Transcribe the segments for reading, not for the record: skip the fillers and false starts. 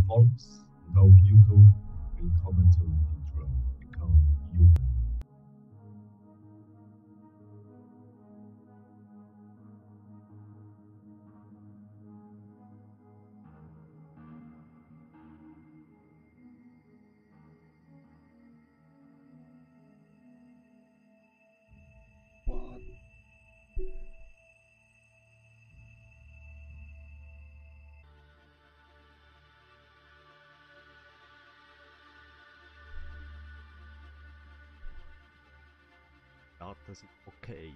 Volks und auf YouTube. Willkommen zu Detroit Become Human. Ja, das ist okay.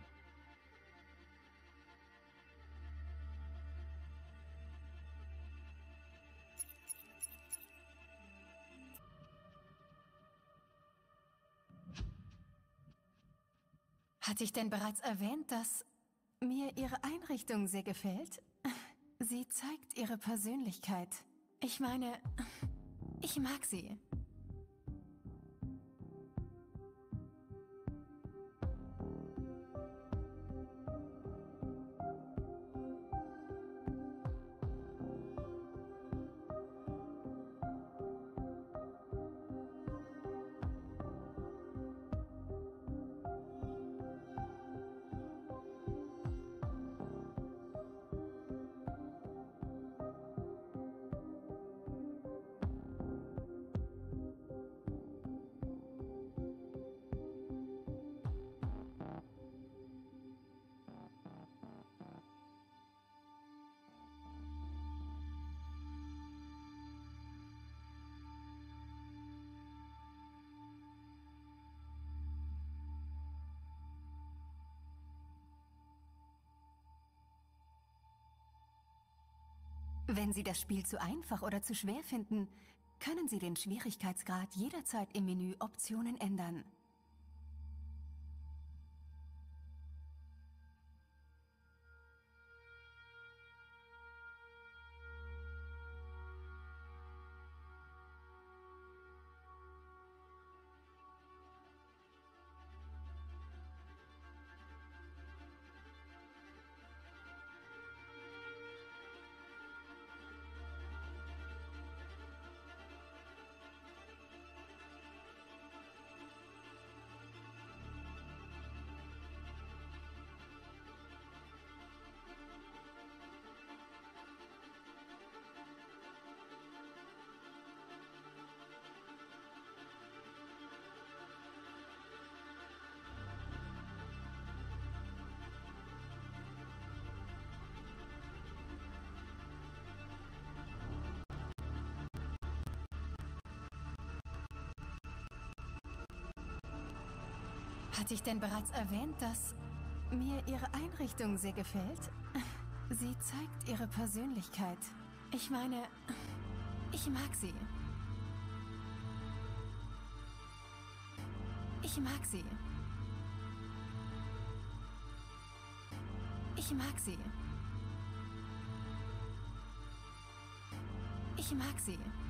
Hatte ich denn bereits erwähnt, dass mir Ihre Einrichtung sehr gefällt? Sie zeigt Ihre Persönlichkeit. Ich meine, ich mag sie. Wenn Sie das Spiel zu einfach oder zu schwer finden, können Sie den Schwierigkeitsgrad jederzeit im Menü Optionen ändern. Hatte ich denn bereits erwähnt, dass mir Ihre Einrichtung sehr gefällt? Sie zeigt Ihre Persönlichkeit. Ich meine, ich mag sie. Ich mag sie. Ich mag sie. Ich mag sie.